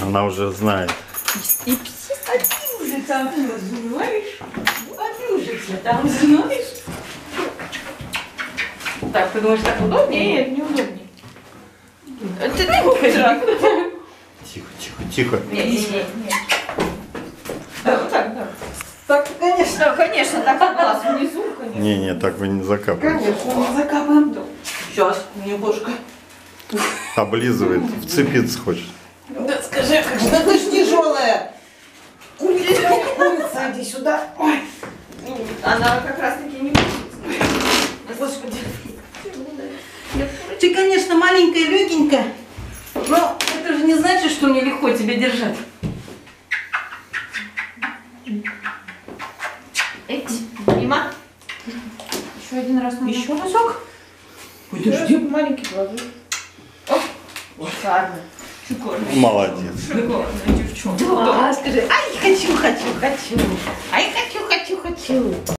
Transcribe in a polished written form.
Она уже знает. И пси, а ты уже там все знаешь? А ты уже все там знаешь? Так, ты думаешь, так удобнее? Нет, не удобнее. Ты выходи. Тихо, тихо, тихо. Не. Да, вот так, да. Так, конечно. Да, конечно, так глаз внизу, конечно. Не, так вы не закапываете. Конечно, мы закапаем. Сейчас, небушка. Облизывает, вцепиться хочет. Да скажи, как Да ты ж тяжелая. Курица, иди сюда. Ой. она как раз таки не будет. Господи. Ты, конечно, маленькая, легенькая, но Это же не значит, что мне легко тебя держать. Мимо. Еще один раз надо. Еще разок. подожди. Маленький положи. Вот ладно. Шикарно. Молодец. Шикарная девчонка. Да, скажи, ай, хочу. Ай, хочу.